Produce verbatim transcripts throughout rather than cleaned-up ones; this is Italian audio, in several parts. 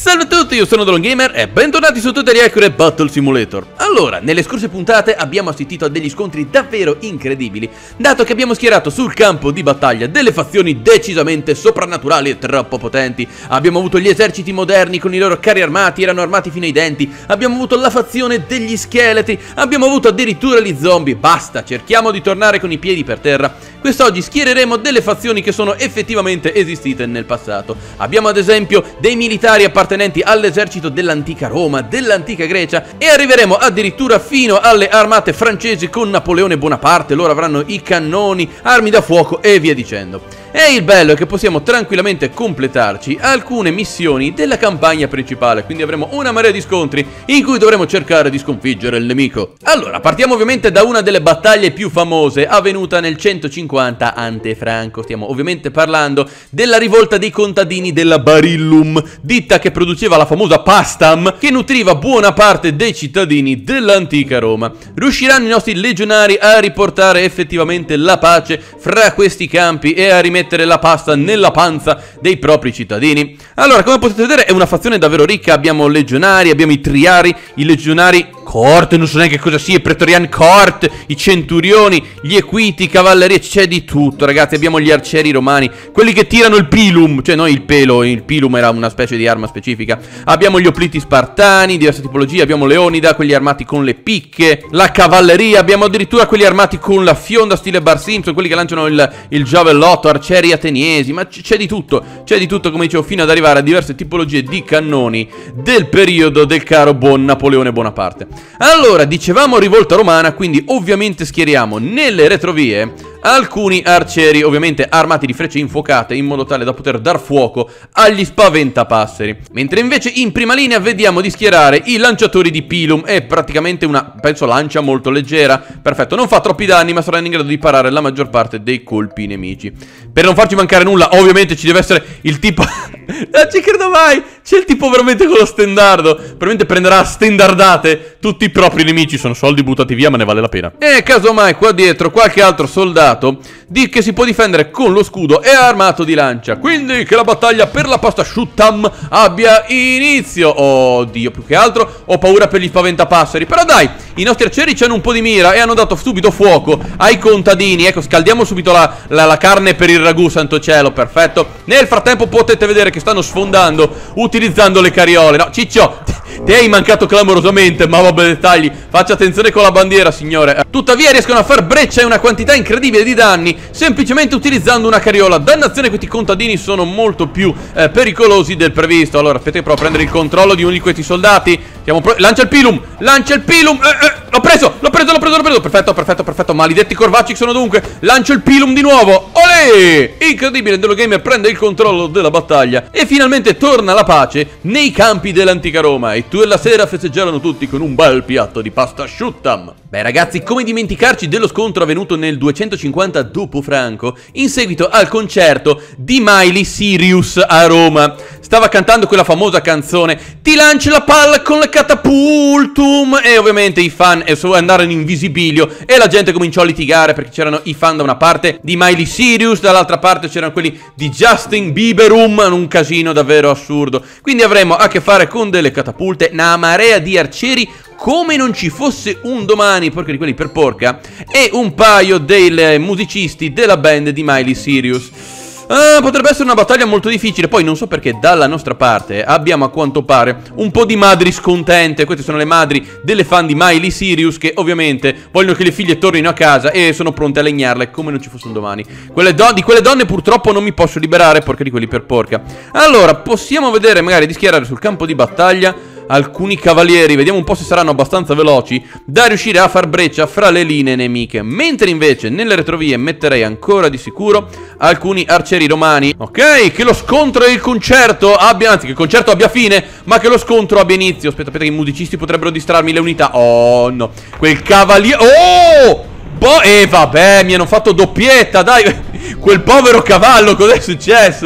Salve a tutti, io sono DrOnGamer e bentornati su Tutorial Accurate Battle Simulator. Allora, nelle scorse puntate abbiamo assistito a degli scontri davvero incredibili, dato che abbiamo schierato sul campo di battaglia delle fazioni decisamente soprannaturali e troppo potenti. Abbiamo avuto gli eserciti moderni con i loro carri armati, erano armati fino ai denti. Abbiamo avuto la fazione degli scheletri, abbiamo avuto addirittura gli zombie. Basta, cerchiamo di tornare con i piedi per terra. Quest'oggi schiereremo delle fazioni che sono effettivamente esistite nel passato. Abbiamo ad esempio dei militari appartenenti all'esercito dell'antica Roma, dell'antica Grecia, e arriveremo addirittura fino alle armate francesi con Napoleone Bonaparte. Loro avranno i cannoni, armi da fuoco e via dicendo. E il bello è che possiamo tranquillamente completarci alcune missioni della campagna principale, quindi avremo una marea di scontri in cui dovremo cercare di sconfiggere il nemico. Allora, partiamo ovviamente da una delle battaglie più famose avvenuta nel centocinquanta ante Franco. Stiamo ovviamente parlando della rivolta dei contadini della Barillum, ditta che produceva la famosa pastam che nutriva buona parte dei cittadini dell'antica Roma. Riusciranno i nostri legionari a riportare effettivamente la pace fra questi campi e a rimettere la pasta nella panza dei propri cittadini? Allora, come potete vedere è una fazione davvero ricca. Abbiamo legionari, abbiamo i triari, i legionari court, non so neanche cosa sia, i pretoriani court, i centurioni, gli equiti, cavalleria, c'è di tutto ragazzi. Abbiamo gli arcieri romani, quelli che tirano il pilum, cioè non il pelo, il pilum era una specie di arma specifica. Abbiamo gli opliti spartani, diverse tipologie, abbiamo leonida, quelli armati con le picche, la cavalleria, abbiamo addirittura quelli armati con la fionda stile Bart Simpson, quelli che lanciano il, il giavellotto, arcieri ateniesi, ma c'è di tutto, c'è di tutto come dicevo, fino ad arrivare a diverse tipologie di cannoni del periodo del caro buon Napoleone Bonaparte. Allora, dicevamo rivolta romana, quindi ovviamente schieriamo nelle retrovie alcuni arcieri, ovviamente armati di frecce infuocate, in modo tale da poter dar fuoco agli spaventapasseri. Mentre invece in prima linea vediamo di schierare i lanciatori di pilum. È praticamente una, penso, lancia molto leggera. Perfetto, non fa troppi danni, ma sarà in grado di parare la maggior parte dei colpi nemici. Per non farci mancare nulla, ovviamente ci deve essere il tipo... non ci credo mai! C'è il tipo veramente con lo stendardo. Probabilmente prenderà a stendardate tutti i propri nemici. Sono soldi buttati via, ma ne vale la pena. E casomai qua dietro qualche altro soldato di che si può difendere con lo scudo e armato di lancia. Quindi che la battaglia per la pasta Shuttam abbia inizio. Oddio, più che altro ho paura per gli spaventapasseri. Però dai, i nostri arcieri hanno un po' di mira e hanno dato subito fuoco ai contadini. Ecco, scaldiamo subito la, la, la carne per il ragù, santo cielo, perfetto. Nel frattempo potete vedere che stanno sfondando utilizzando le carriole. No, Ciccio, ti hai mancato clamorosamente, ma vabbè, dettagli. Faccia attenzione con la bandiera, signore. Tuttavia riescono a far breccia e una quantità incredibile di danni semplicemente utilizzando una carriola. Dannazione, questi contadini sono molto più eh, pericolosi del previsto. Allora, aspetta che provo a prendere il controllo di uno di questi soldati. Siamo pro... Lancia il pilum, lancia il pilum. eh, eh, L'ho preso, l'ho preso, l'ho preso, l'ho preso. Perfetto, perfetto, perfetto. Maledetti corvacci sono dunque. Lancio il pilum di nuovo. Olè! Incredibile, DrOnGamer prende il controllo della battaglia e finalmente torna la pace nei campi dell'antica Roma. E tu e la sera festeggiarono tutti con un bel piatto di pasta Shuttam. Beh ragazzi, come dimenticarci dello scontro avvenuto nel duecentocinquanta dopo Franco in seguito al concerto di Miley Cyrus a Roma. Stava cantando quella famosa canzone "Ti lanci la palla con la catapultum" e ovviamente i fan andarono in visibilio e la gente cominciò a litigare perché c'erano i fan da una parte di Miley Cyrus, dall'altra parte c'erano quelli di Justin Bieberum, un casino davvero assurdo. Quindi avremo a che fare con delle catapulte, una marea di arcieri come non ci fosse un domani, porca di quelli per porca, e un paio dei musicisti della band di Miley Cyrus. Ah, potrebbe essere una battaglia molto difficile. Poi non so perché dalla nostra parte abbiamo a quanto pare un po' di madri scontente. Queste sono le madri delle fan di Miley Cyrus che ovviamente vogliono che le figlie tornino a casa e sono pronte a legnarle come non ci fosse un domani. Quelle di quelle donne purtroppo non mi posso liberare, porca di quelli per porca. Allora, possiamo vedere magari di schierare sul campo di battaglia alcuni cavalieri, vediamo un po' se saranno abbastanza veloci da riuscire a far breccia fra le linee nemiche. Mentre invece nelle retrovie metterei ancora di sicuro alcuni arcieri romani. Ok, che lo scontro e il concerto abbia, anzi che il concerto abbia fine, ma che lo scontro abbia inizio. Aspetta, aspetta che i musicisti potrebbero distrarmi le unità. Oh no, quel cavaliere. Oh! Boh, e vabbè, mi hanno fatto doppietta, dai. Quel povero cavallo, cos'è successo?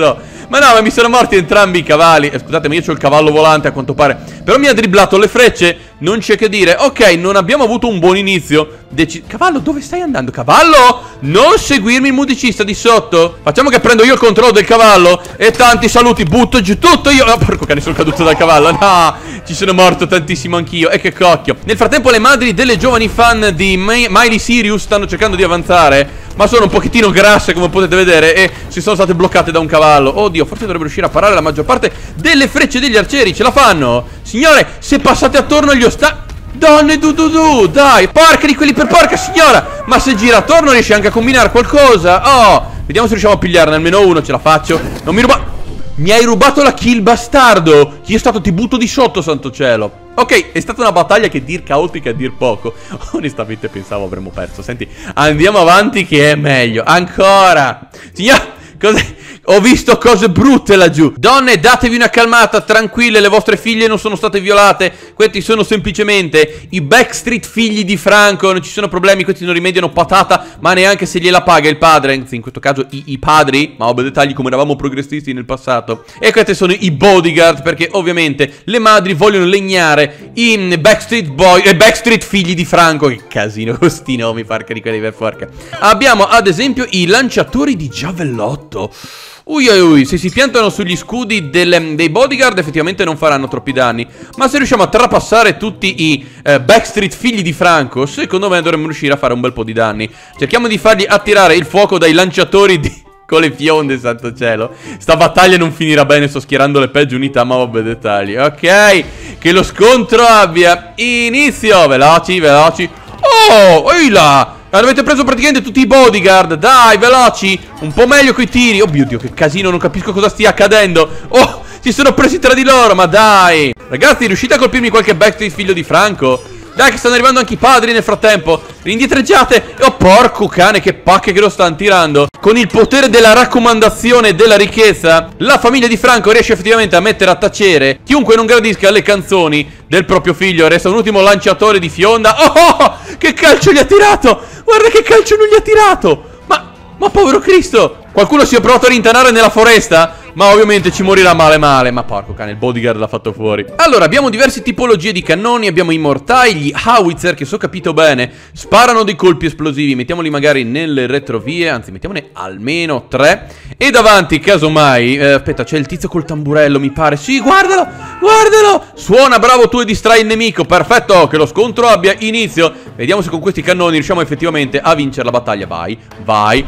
Ma no, ma mi sono morti entrambi i cavalli. eh, Scusate, ma io c'ho il cavallo volante a quanto pare. Però mi ha dribblato le frecce. Non c'è che dire. Ok, non abbiamo avuto un buon inizio. Deci Cavallo, dove stai andando? Cavallo, non seguirmi il musicista di sotto. Facciamo che prendo io il controllo del cavallo. E tanti saluti, butto giù tutto io. Oh, porco cane, sono caduto dal cavallo. No, ci sono morto tantissimo anch'io. E che cocchio. Nel frattempo le madri delle giovani fan di My Miley Cyrus stanno cercando di avanzare, ma sono un pochettino grasse, come potete vedere, e si sono state bloccate da un cavallo. Oddio, forse dovrebbero riuscire a parare la maggior parte delle frecce degli arcieri. Ce la fanno? Signore, se passate attorno agli ostacoli... Donne du du du, dai, porca di quelli per porca signora. Ma se gira attorno riesce anche a combinare qualcosa. Oh, vediamo se riusciamo a pigliarne almeno uno. Ce la faccio. Non mi ruba... Mi hai rubato la kill, bastardo. Chi è stato? Ti butto di sotto, santo cielo. Ok, è stata una battaglia che dir caotica a dir poco. Onestamente pensavo avremmo perso. Senti, andiamo avanti che è meglio. Ancora. Signora, cos'è? Ho visto cose brutte laggiù. Donne, datevi una calmata, tranquille, le vostre figlie non sono state violate. Questi sono semplicemente i Backstreet figli di Franco. Non ci sono problemi, questi non rimediano patata, ma neanche se gliela paga il padre. Anzi, in questo caso i, i padri. Ma vabbè, dettagli, come eravamo progressisti nel passato. E questi sono i bodyguard, perché ovviamente le madri vogliono legnare i Backstreet Boy e Backstreet figli di Franco. Che casino, questi nomi, porca di quelli per forca. Abbiamo ad esempio i lanciatori di giavellotto. Ui ui ui, se si piantano sugli scudi del, dei bodyguard effettivamente non faranno troppi danni. Ma se riusciamo a trapassare tutti i eh, Backstreet figli di Franco, secondo me dovremmo riuscire a fare un bel po' di danni. Cerchiamo di fargli attirare il fuoco dai lanciatori di... con le fionde, santo cielo. Sta battaglia non finirà bene, sto schierando le peggio unità, ma vabbè, dettagli. Ok, che lo scontro abbia inizio. Veloci, veloci. Oh, oi là. Avete preso praticamente tutti i bodyguard. Dai, veloci. Un po' meglio coi tiri. Oh mio Dio, che casino, non capisco cosa stia accadendo. Oh, si sono presi tra di loro, ma dai. Ragazzi, riuscite a colpirmi qualche Backstreet figlio di Franco? Dai, che stanno arrivando anche i padri nel frattempo. Indietreggiate. Oh, porco cane, che pacche che lo stanno tirando. Con il potere della raccomandazione e della ricchezza, la famiglia di Franco riesce effettivamente a mettere a tacere chiunque non gradisca le canzoni del proprio figlio. Resta un ultimo lanciatore di fionda. Oh, oh, oh, che calcio gli ha tirato. Guarda che calcio non gli ha tirato. Ma, ma povero Cristo. Qualcuno si è provato a rintanare nella foresta, ma ovviamente ci morirà male male. Ma porco cane, il bodyguard l'ha fatto fuori. Allora, abbiamo diverse tipologie di cannoni. Abbiamo i mortai, gli howitzer, che so capito bene sparano dei colpi esplosivi. Mettiamoli magari nelle retrovie, anzi mettiamone almeno tre. E davanti, casomai eh, aspetta, c'è il tizio col tamburello, mi pare. Sì, guardalo, guardalo. Suona, bravo tu, e distrai il nemico. Perfetto, che lo scontro abbia inizio. Vediamo se con questi cannoni riusciamo effettivamente a vincere la battaglia. Vai, vai.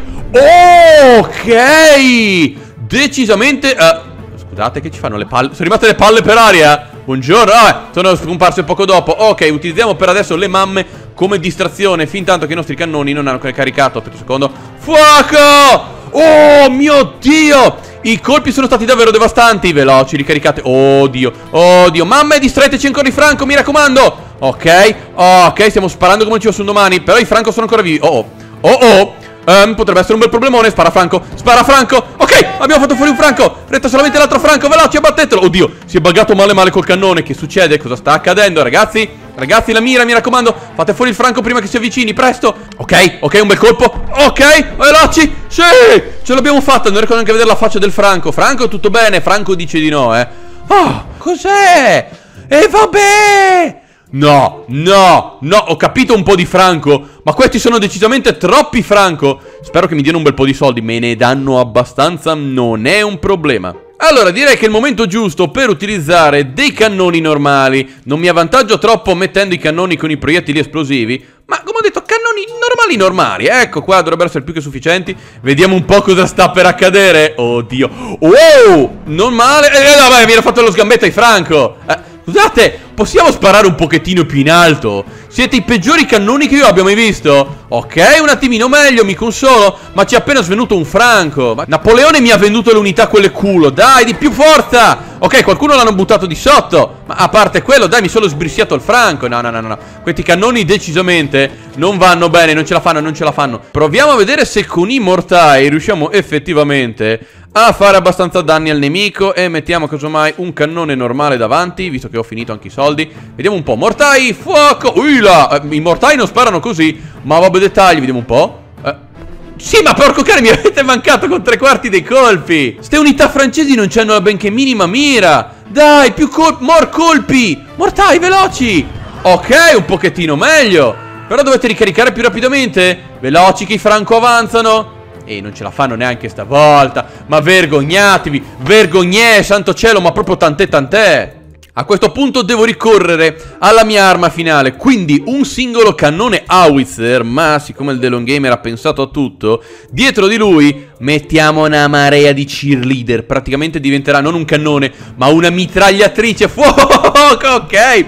Ok, decisamente uh, scusate, che ci fanno le palle? Sono arrivate le palle per aria. Buongiorno, ah, sono scomparse poco dopo. Ok, utilizziamo per adesso le mamme come distrazione, fin tanto che i nostri cannoni non hanno caricato. Aspetta un secondo. Fuoco! Oh mio Dio! I colpi sono stati davvero devastanti. Veloci, ricaricate. Oh Dio, oh Dio. Mamme, distraeteci ancora i Franco, mi raccomando. Ok, oh, ok, stiamo sparando come ci va su domani. Però i Franco sono ancora vivi. Oh, oh, oh. Um, potrebbe essere un bel problemone. Spara Franco, spara Franco. Ok, abbiamo fatto fuori un Franco. Resta solamente l'altro Franco, veloci, abbattetelo. Oddio, si è buggato male male col cannone. Che succede? Cosa sta accadendo, ragazzi? Ragazzi, la mira, mi raccomando. Fate fuori il Franco prima che si avvicini, presto. Ok, ok, un bel colpo. Ok, veloci. Sì, ce l'abbiamo fatta. Non riesco neanche a vedere la faccia del Franco. Franco, tutto bene? Franco dice di no, eh. Oh, cos'è? E vabbè. No, no, no, ho capito un po' di Franco, ma questi sono decisamente troppi Franco. Spero che mi diano un bel po' di soldi, me ne danno abbastanza, non è un problema. Allora, direi che è il momento giusto per utilizzare dei cannoni normali. Non mi avvantaggio troppo mettendo i cannoni con i proiettili esplosivi, ma come ho detto, cannoni normali normali. Ecco qua, dovrebbero essere più che sufficienti. Vediamo un po' cosa sta per accadere. Oddio. Wow, non male. Eh, vabbè, mi era fatto lo sgambetto ai Franco. Eh, scusate, possiamo sparare un pochettino più in alto? Siete i peggiori cannoni che io abbia mai visto. Ok, un attimino meglio, mi consolo. Ma ci è appena svenuto un Franco. Ma Napoleone mi ha venduto le unità quelle culo. Dai, di più forza. Ok, qualcuno l'hanno buttato di sotto. Ma a parte quello, dai, mi sono sbrissiato il Franco. No, no, no, no. Questi cannoni decisamente non vanno bene, non ce la fanno, non ce la fanno. Proviamo a vedere se con i mortai riusciamo effettivamente a fare abbastanza danni al nemico. E mettiamo casomai un cannone normale davanti, visto che ho finito anche i soldi. Vediamo un po'. Mortai, fuoco. Ui là, eh, i mortai non sparano così. Ma vabbè, dettagli, vediamo un po'. eh, Sì, ma porco cane, mi avete mancato con tre quarti dei colpi. Ste unità francesi non c'hanno la benché minima mira. Dai, più colpi, more colpi. Mortai, veloci. Ok, un pochettino meglio. Però dovete ricaricare più rapidamente. Veloci che i franco avanzano. E non ce la fanno neanche stavolta. Ma vergognatevi, vergognè, santo cielo, ma proprio tant'è tant'è. A questo punto devo ricorrere alla mia arma finale, quindi un singolo cannone howitzer, ma siccome il Delon Gamer ha pensato a tutto, dietro di lui mettiamo una marea di cheerleader. Praticamente diventerà non un cannone, ma una mitragliatrice. Fuoco, ok.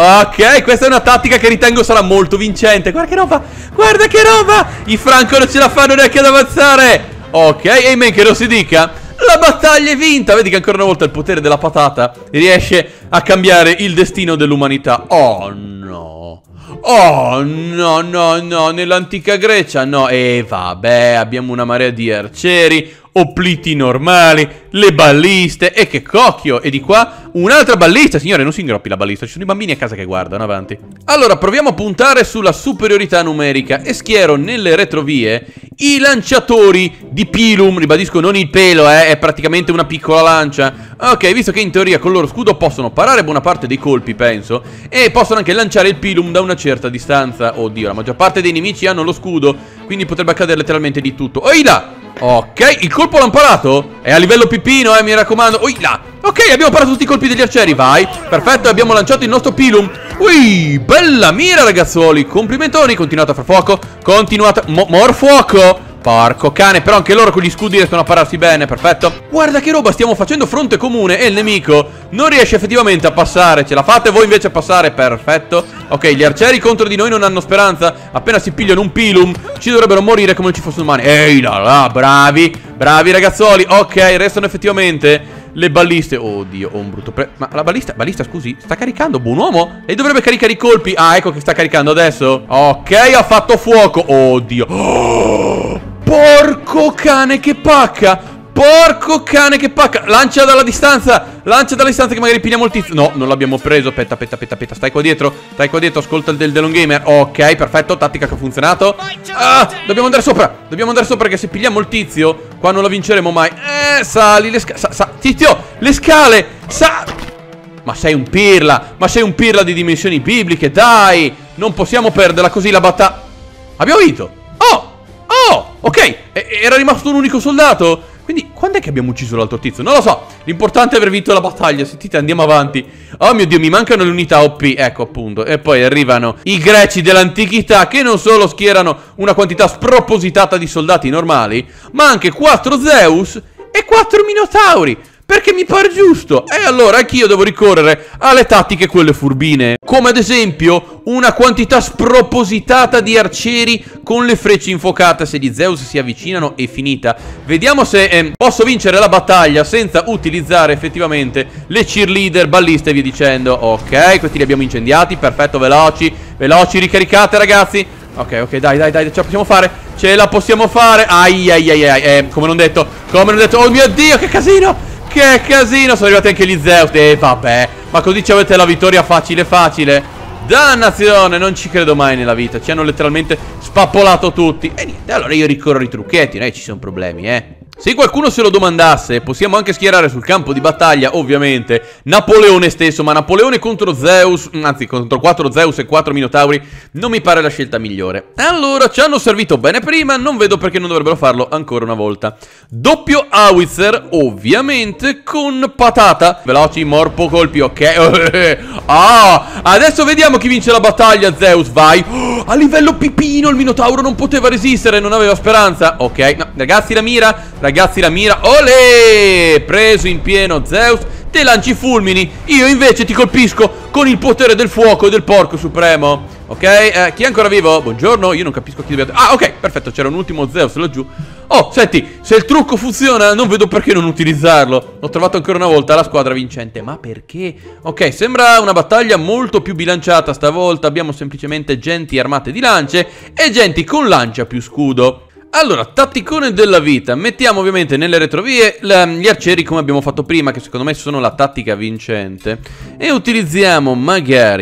Ok, questa è una tattica che ritengo sarà molto vincente. Guarda che roba, guarda che roba. I franco non ce la fanno neanche ad avanzare. Ok, e men che non si dica, la battaglia è vinta. Vedi che ancora una volta il potere della patata riesce a cambiare il destino dell'umanità. Oh no. Oh no, no, no. Nell'antica Grecia no. E vabbè, abbiamo una marea di arcieri, opliti normali, le balliste. E che cocchio. E di qua un'altra ballista. Signore, non si ingroppi la ballista. Ci sono i bambini a casa che guardano. Avanti. Allora, proviamo a puntare sulla superiorità numerica e schiero nelle retrovie i lanciatori di pilum. Ribadisco, non il pelo, eh, è praticamente una piccola lancia. Ok, visto che in teoria con il loro scudo possono parare buona parte dei colpi, penso, e possono anche lanciare il pilum da una certa distanza. Oddio, la maggior parte dei nemici hanno lo scudo, quindi potrebbe accadere letteralmente di tutto. Oila! Ok, il colpo l'hanno parato. È a livello pipino, eh, mi raccomando. Oila! Ok, abbiamo parato tutti i colpi degli arcieri, vai. Perfetto, abbiamo lanciato il nostro pilum. Ui, bella mira, ragazzuoli. Complimentoni, continuate a far fuoco. Continuate, mo mor fuoco. Porco cane, però anche loro con gli scudi riescono a pararsi bene, perfetto. Guarda che roba, stiamo facendo fronte comune e il nemico non riesce effettivamente a passare. Ce la fate voi invece a passare, perfetto. Ok, gli arcieri contro di noi non hanno speranza. Appena si pigliano un pilum ci dovrebbero morire come non ci fossero umani. Ehi là là, bravi, bravi ragazzuoli. Ok, restano effettivamente le balliste. Oddio, ho un brutto pre... Ma la ballista, ballista scusi, sta caricando, buon uomo. Lei dovrebbe caricare i colpi. Ah, ecco che sta caricando adesso. Ok, ha fatto fuoco. Oddio. Oh, porco cane che pacca. Porco cane che pacca. Lancia dalla distanza. Lancia dalla distanza che magari pigliamo il tizio. No, non l'abbiamo preso. Aspetta, aspetta, aspetta, aspetta. Stai qua dietro. Stai qua dietro. Ascolta il del Delon Gamer. Ok, perfetto. Tattica che ha funzionato. Ah, dobbiamo andare sopra. Dobbiamo andare sopra perché se pigliamo il tizio qua non lo vinceremo mai. Eh, sali le scale. Sa, sa, tizio, le scale. Sa. Ma sei un pirla. Ma sei un pirla di dimensioni bibliche. Dai. Non possiamo perderla così la battaglia. Abbiamo vinto. Oh. Oh. Ok. E era rimasto un unico soldato. Quindi, quando è che abbiamo ucciso l'altro tizio? Non lo so. L'importante è aver vinto la battaglia. Sentite, andiamo avanti. Oh mio Dio, mi mancano le unità O P. Ecco, appunto. E poi arrivano i greci dell'antichità, che non solo schierano una quantità spropositata di soldati normali, ma anche quattro Zeus e quattro Minotauri. Perché mi pare giusto. E allora anch'io devo ricorrere alle tattiche quelle furbine, come ad esempio una quantità spropositata di arcieri con le frecce infuocate. Se gli Zeus si avvicinano è finita. Vediamo se eh, posso vincere la battaglia senza utilizzare effettivamente le cheerleader, balliste e via dicendo. Ok, questi li abbiamo incendiati. Perfetto, veloci, veloci, ricaricate ragazzi. Ok, ok, dai, dai, dai, ce la possiamo fare. Ce la possiamo fare. Ai, ai, ai, ai, eh, come non detto, come non detto. Oh mio Dio, che casino. Che casino, sono arrivati anche gli Zeus. E eh, vabbè, ma così ci avete la vittoria facile facile. Dannazione, non ci credo mai nella vita. Ci hanno letteralmente spappolato tutti. E niente, allora io ricorro i trucchetti. Non è che ci sono problemi, eh. Se qualcuno se lo domandasse, possiamo anche schierare sul campo di battaglia, ovviamente, Napoleone stesso. Ma Napoleone contro Zeus, anzi contro quattro Zeus e quattro Minotauri, non mi pare la scelta migliore. Allora, ci hanno servito bene prima, non vedo perché non dovrebbero farlo ancora una volta. Doppio howitzer, ovviamente, con patata. Veloci, morpo, colpi, ok. Ah, adesso vediamo chi vince la battaglia, Zeus, vai. Oh, a livello pipino, il Minotauro non poteva resistere, non aveva speranza. Ok, no, ragazzi la mira. Ragazzi la mira, olè, preso in pieno Zeus, te lanci fulmini, io invece ti colpisco con il potere del fuoco e del porco supremo. Ok, eh, chi è ancora vivo? Buongiorno, io non capisco chi deve... Ah, ok, perfetto, c'era un ultimo Zeus laggiù. Oh, senti, se il trucco funziona non vedo perché non utilizzarlo. Ho trovato ancora una volta la squadra vincente. Ma perché? Ok, sembra una battaglia molto più bilanciata stavolta. Abbiamo semplicemente genti armate di lance e genti con lancia più scudo. Allora, tatticone della vita. Mettiamo ovviamente nelle retrovie gli arcieri come abbiamo fatto prima, che secondo me sono la tattica vincente. E utilizziamo magari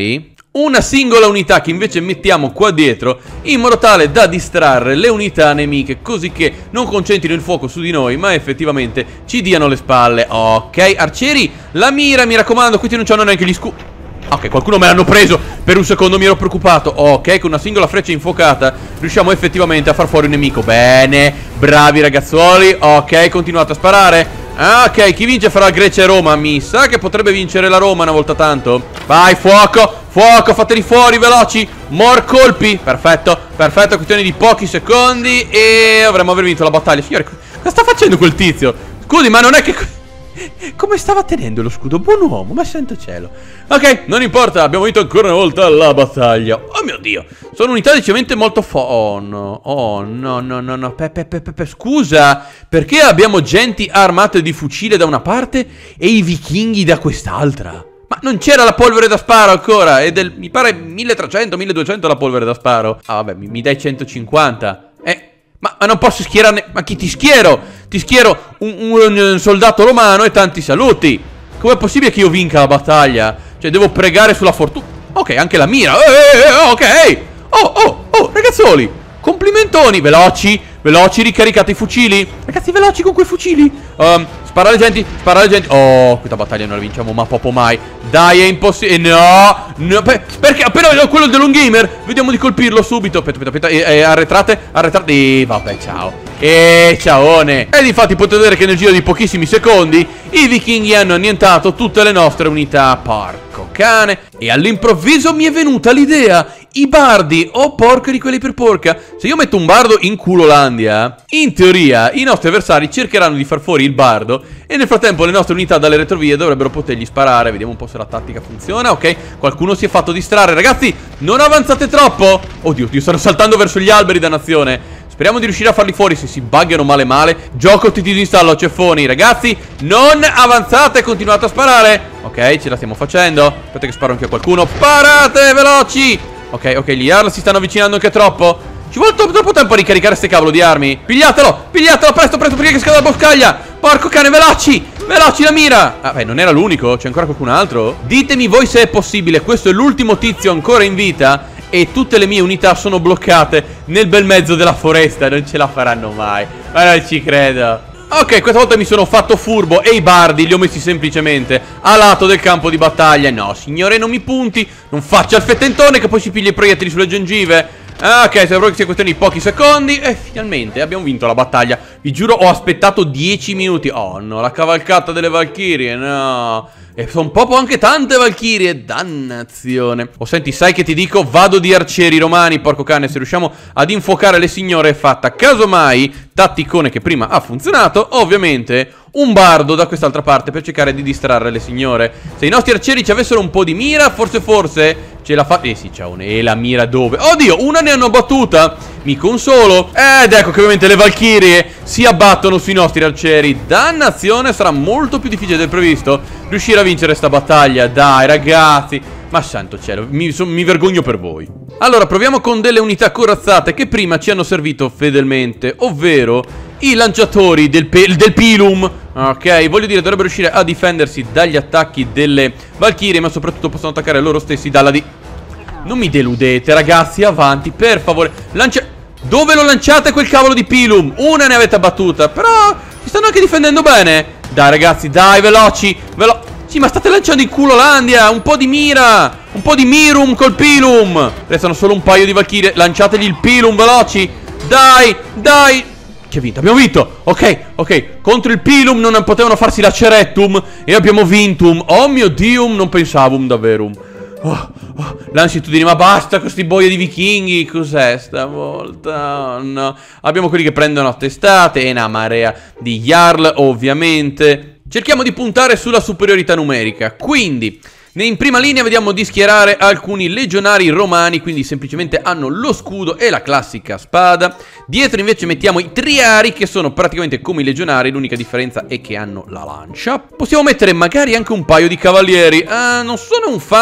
una singola unità che invece mettiamo qua dietro, in modo tale da distrarre le unità nemiche, così che non concentrino il fuoco su di noi, ma effettivamente ci diano le spalle. Ok, arcieri, la mira, mi raccomando, questi non c'hanno neanche gli scudi. Ok, qualcuno me l'hanno preso, per un secondo mi ero preoccupato. Ok, con una singola freccia infuocata riusciamo effettivamente a far fuori un nemico. Bene, bravi ragazzuoli. Ok, continuate a sparare. Ah, ok, chi vince farà Grecia e Roma. Mi sa che potrebbe vincere la Roma una volta tanto. Vai, fuoco, fuoco, fateli fuori, veloci. More colpi, perfetto, perfetto, questione di pochi secondi e avremmo aver vinto la battaglia. Signore, cosa sta facendo quel tizio? Scusi, ma non è che... Come stava tenendo lo scudo? Buon uomo, ma santo cielo. Ok, non importa, abbiamo vinto ancora una volta la battaglia. Oh mio Dio, sono unità decisamente molto fo... Oh no, oh no, no, no, no, pepe, pepe, pepe, scusa. Perché abbiamo genti armate di fucile da una parte e i vichinghi da quest'altra? Ma non c'era la polvere da sparo ancora? È del, mi pare milletrecento, milleduecento la polvere da sparo. Ah vabbè, mi, mi dai centocinquanta. Eh... Ma, ma non posso schierarne... Ma chi ti schiero? Ti schiero un, un, un soldato romano e tanti saluti. Com'è possibile che io vinca la battaglia? Cioè devo pregare sulla fortuna. Ok, anche la mira. eh, eh, Ok. Oh, oh, oh, ragazzoli, complimentoni. Veloci, veloci, ricaricate i fucili. Ragazzi, veloci con quei fucili. um, Spara alle genti, spara alle genti. Oh, questa battaglia non la vinciamo ma proprio mai. Dai, è impossibile. No, no, per, perché appena vedo quello dell'Ungamer, vediamo di colpirlo subito. Aspetta, aspetta, aspetta. E, e, arretrate, arretrate. E vabbè, ciao. E ciaone. Ed infatti potete vedere che nel giro di pochissimi secondi i vichinghi hanno annientato tutte le nostre unità. Porco cane. E all'improvviso mi è venuta l'idea. I bardi, oh porca di quelli per porca. Se io metto un bardo in culolandia, in teoria i nostri avversari cercheranno di far fuori il bardo e nel frattempo le nostre unità dalle retrovie dovrebbero potergli sparare. Vediamo un po' se la tattica funziona. Ok, qualcuno si è fatto distrarre. Ragazzi, non avanzate troppo. Oddio, Dio, stanno saltando verso gli alberi, dannazione. Speriamo di riuscire a farli fuori. Se si buggano male male, gioco ti disinstallo, ceffoni. Ragazzi, non avanzate, continuate a sparare. Ok, ce la stiamo facendo. Aspetta che sparo anche a qualcuno. Sparate, veloci. Ok, ok, gli Jarl si stanno avvicinando anche troppo. Ci vuole troppo tempo a ricaricare ste cavolo di armi. Pigliatelo, pigliatelo, presto, presto, prima che scada la boscaglia. Porco cane, veloci, veloci la mira. Ah, beh, non era l'unico, c'è ancora qualcun altro? Ditemi voi se è possibile. Questo è l'ultimo tizio ancora in vita e tutte le mie unità sono bloccate nel bel mezzo della foresta. Non ce la faranno mai, ma non ci credo. Ok, questa volta mi sono fatto furbo e i bardi li ho messi semplicemente a lato del campo di battaglia. No, signore, non mi punti, non faccia il fettentone che poi si piglia i proiettili sulle gengive. Ok, sembra che sia questione di pochi secondi e finalmente abbiamo vinto la battaglia. Vi giuro, ho aspettato dieci minuti. Oh no, la cavalcata delle Valchirie, no. E sono proprio anche tante Valchirie, dannazione. Oh, senti, sai che ti dico? Vado di arcieri romani, porco cane. Se riusciamo ad infuocare le signore è fatta. Casomai, tatticone che prima ha funzionato, ovviamente un bardo da quest'altra parte per cercare di distrarre le signore. Se i nostri arcieri ci avessero un po' di mira, forse forse ce la fa... Eh sì, c'è un... E la mira dove? Oddio, una ne hanno battuta. Mi consolo. Ed ecco che ovviamente le Valchirie si abbattono sui nostri arcieri. Dannazione, sarà molto più difficile del previsto riuscire a vincere sta battaglia. Dai ragazzi, ma santo cielo, mi, so, mi vergogno per voi. Allora, proviamo con delle unità corazzate che prima ci hanno servito fedelmente, ovvero i lanciatori del, del Pilum. Ok, voglio dire, dovrebbero riuscire a difendersi dagli attacchi delle Valchirie, ma soprattutto possono attaccare loro stessi dalla di... Non mi deludete, ragazzi, avanti, per favore. Lancia... Dove lo lanciate quel cavolo di Pilum? Una ne avete abbattuta, però si stanno anche difendendo bene. Dai ragazzi, dai, veloci, velo... Sì, ma state lanciando in culo Landia. Un po' di mira, un po' di mirum col Pilum. Restano solo un paio di Valchirie. Lanciategli il Pilum, veloci. Dai, dai. Che ha vinto? Abbiamo vinto. Ok, ok. Contro il Pilum non potevano farsi la Cerettum e abbiamo vintum. Oh mio Dio, non pensavum davvero. Oh, oh, l'ansitudine, ma basta con questi boia di vichinghi. Cos'è stavolta? Oh, no. Abbiamo quelli che prendono a testate e una marea di Jarl, ovviamente. Cerchiamo di puntare sulla superiorità numerica. Quindi in prima linea vediamo di schierare alcuni legionari romani, quindi semplicemente hanno lo scudo e la classica spada. Dietro invece mettiamo i triari, che sono praticamente come i legionari, l'unica differenza è che hanno la lancia. Possiamo mettere magari anche un paio di cavalieri. uh, Non sono un fan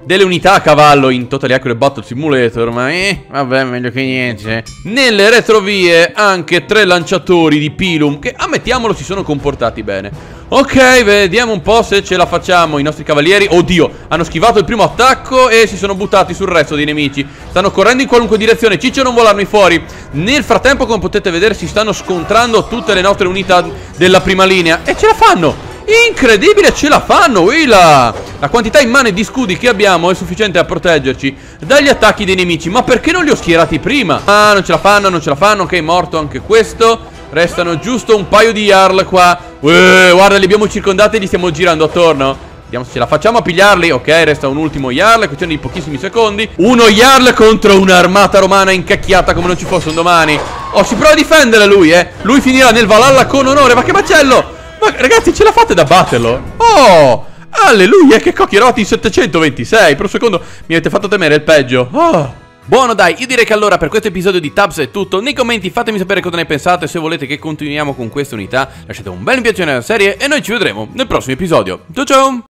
delle unità a cavallo in Totally Accurate Battle Simulator, ma eh, vabbè, meglio che niente. Nelle retrovie anche tre lanciatori di Pilum che, ammettiamolo, si sono comportati bene. Ok, vediamo un po' se ce la facciamo. I nostri cavalieri, oddio, hanno schivato il primo attacco e si sono buttati sul resto dei nemici. Stanno correndo in qualunque direzione, ciccio non volarmi fuori. Nel frattempo, come potete vedere, si stanno scontrando tutte le nostre unità della prima linea e ce la fanno. Incredibile, ce la fanno, Willa! La quantità immane di scudi che abbiamo è sufficiente a proteggerci dagli attacchi dei nemici. Ma perché non li ho schierati prima? Ah, non ce la fanno, non ce la fanno. Ok, morto anche questo. Restano giusto un paio di Jarl qua. Uè, guarda, li abbiamo circondati e li stiamo girando attorno. Vediamo se ce la facciamo a pigliarli. Ok, resta un ultimo Jarl, è questione di pochissimi secondi. Uno Jarl contro un'armata romana incacchiata come non ci fosse un domani. Oh, si prova a difendere lui, eh. Lui finirà nel Valhalla con onore. Ma che macello! Ma ragazzi, ce la fate da batterlo? Oh, alleluia, che cocchierotti, settecentoventisei. Per un secondo mi avete fatto temere il peggio. Oh. Buono dai, io direi che allora per questo episodio di Tabs è tutto. Nei commenti fatemi sapere cosa ne pensate. Se volete che continuiamo con queste unità, lasciate un bel mi piace nella serie e noi ci vedremo nel prossimo episodio. Ciao ciao!